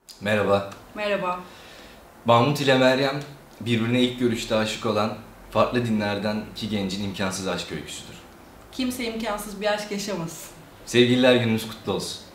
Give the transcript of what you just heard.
Merhaba. Merhaba. Mahmut ile Meryem birbirine ilk görüşte aşık olan farklı dinlerden iki gencin imkansız aşk öyküsüdür. Kimse imkansız bir aşk yaşamasın. Sevgililer gününüz kutlu olsun.